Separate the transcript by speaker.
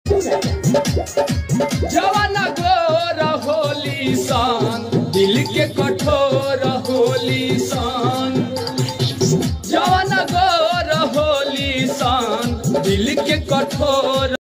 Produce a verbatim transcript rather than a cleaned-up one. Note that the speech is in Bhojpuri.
Speaker 1: जवान गोर होली सान दिल के कठोर होली सान। जवान गोर होली सान दिल के कठोर